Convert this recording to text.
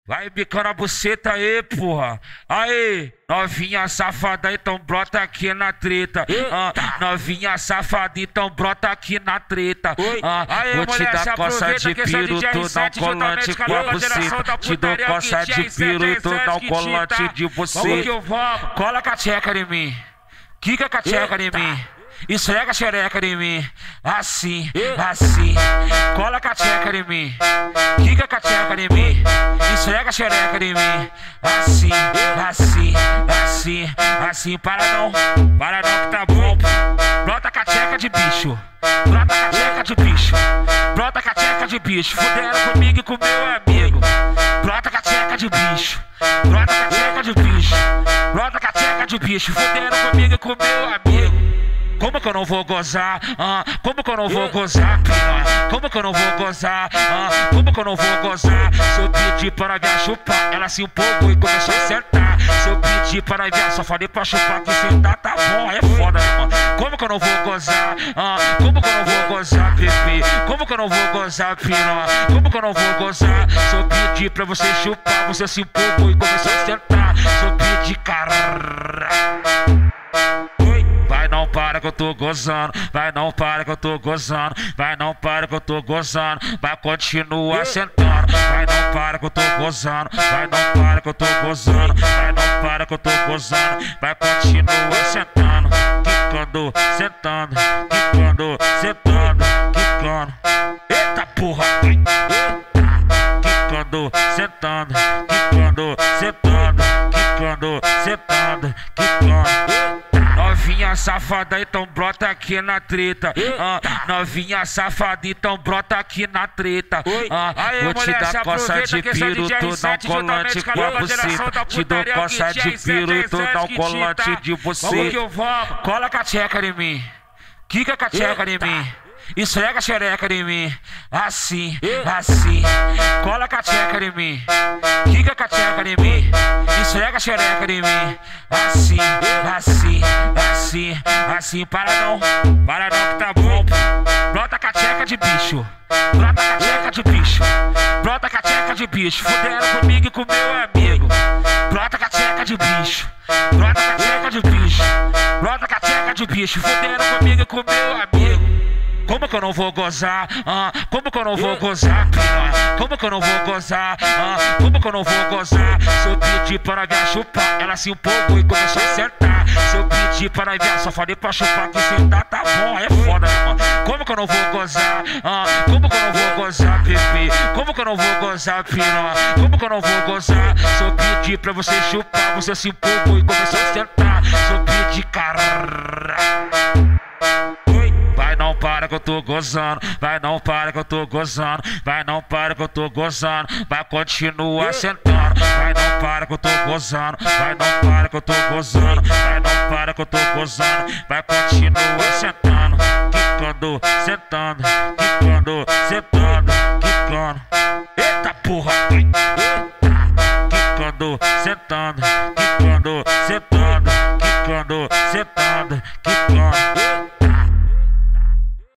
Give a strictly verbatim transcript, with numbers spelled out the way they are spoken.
Vai bicando a buceta aí, porra. Aí, novinha safada, então brota aqui na treta. Ah, novinha safada, então brota aqui na treta. Ah, aí, vou te mulher, dar coça de piru, tu dá um colante com a buceta. Te dou coça de piru, tu dá um colante de buceta. Cola com a tcheca em mim, quica com a tcheca em mim. Esfrega a xereca em mim, assim, assim. Cola com a tcheca em mim, quica com a tcheca em mim. Esfrega a xereca em mim, assim, assim, assim, assim. Para não, para não que tá bom. Brota com a tcheca de bicho, brota com a tcheca de bicho, brota com a tcheca de bicho. Fuderam comigo e com meu amigo. Brota com a tcheca de bicho, brota com a tcheca de bicho, brota com a tcheca de bicho. Fuderam comigo e com meu amigo. Como que eu não vou gozar? Ah, como que eu não vou gozar, piranha? Como que eu não vou gozar? Ah, como que eu não vou gozar? Se eu pedir para vir chupar, ela se empolgou e começou a sentar. Se eu pedir para vir, só falei pra chupar que sentar tá bom, é foda, né, mano? Como que eu não vou gozar? Ah, como que eu não vou gozar, bebê? Como que eu não vou gozar, piranha? Como que eu não vou gozar? Se eu pedir pra você chupar, você se empolgou e começou a sentar. Se eu pedir, cara... Vai não para que eu tô gozando, vai não para que eu tô gozando, vai não para que eu tô gozando, vai continuar sentando. Vai não para que eu tô gozando, vai não para que eu tô gozando, vai não para que eu tô gozando, vai continuar sentando. Quicando, sentando, quicando, sentando, quicando. Eita porra! Quicando, sentando, quicando, sentando, quicando, sentando, quicando. Novinha safada, então brota aqui na treta. Ah, novinha safada, então brota aqui na treta. Ah, aí, vou te mulher, dar coça de piru, tu dá um colante com a buceta. Te dou coça de piru, tu dá um colante de buceta. Cola com a tcheca em mim, quica com a tcheca em mim. Esfrega a xereca em mim, assim, assim. Cola com a tcheca em mim, quica com a tcheca em mim. Esfrega a xereca em mim, assim, assim, assim, assim. Para não, para não que tá bom. Brota com a tcheca de bicho, brota com a tcheca de bicho, brota com a tcheca de bicho. Fuderam comigo e com meu amigo. Brota com a tcheca de bicho, brota com a tcheca de bicho, brota com a tcheca de bicho. Fuderam comigo e com meu amigo. Como que eu não vou gozar? Ah, como que eu não vou gozar, piranha? Como que eu não vou gozar? Ah, como que eu não vou gozar? Se eu pedir para vir chupar, ela se empolgou e começou a sentar. Se eu pedir para vir, só falei pra chupar que sentar tá bom, é foda, né, mano? Como que eu não vou gozar? Ah, como que eu não vou gozar, bebê? Como que eu não vou gozar, piranha? Como que eu não vou gozar? Se eu pedir pra você chupar, você se empolgou e começou a sentar. Se eu pedir, cara... Vai não para que eu tô gozando, vai não para que eu tô gozando, vai não para que eu tô gozando, vai continuar sentando. Vai não para que eu tô gozando, vai não para que eu tô gozando, vai não para que eu tô gozando, vai continuar sentando. Quicando, sentando, quicando, sentando, quicando. Eita porra! Quicando, sentando, quicando, sentando, quicando, sentando, quicando.